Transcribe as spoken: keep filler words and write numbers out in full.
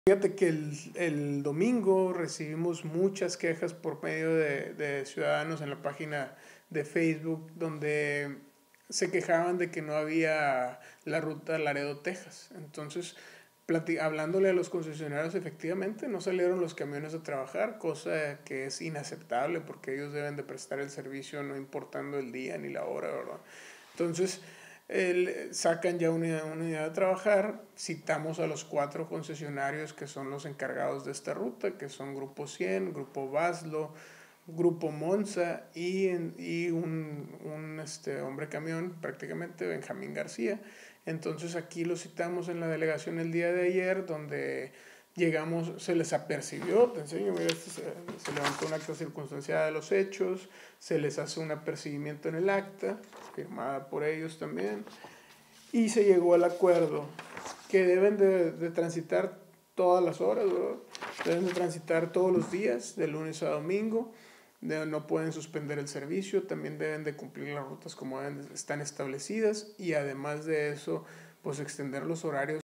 Fíjate que el, el domingo recibimos muchas quejas por medio de, de ciudadanos en la página de Facebook donde se quejaban de que no había la ruta Laredo, Texas. Entonces, plati- hablándole a los concesionarios, efectivamente no salieron los camiones a trabajar, cosa que es inaceptable porque ellos deben de prestar el servicio no importando el día ni la hora, ¿verdad? Entonces, el, sacan ya una, una unidad a trabajar, citamos a los cuatro concesionarios que son los encargados de esta ruta, que son Grupo cien, Grupo Baslo, Grupo Monza y, y un, un este, hombre camión, prácticamente Benjamín García. Entonces aquí lo citamos en la delegación el día de ayer, donde llegamos, se les apercibió, te enseño, mira, este se, se levantó un acta circunstanciada de los hechos, se les hace un apercibimiento en el acta, firmada por ellos también, y se llegó al acuerdo que deben de, de transitar todas las horas, ¿verdad? Deben de transitar todos los días, de lunes a domingo, de, no pueden suspender el servicio, también deben de cumplir las rutas como deben, están establecidas, y además de eso, pues extender los horarios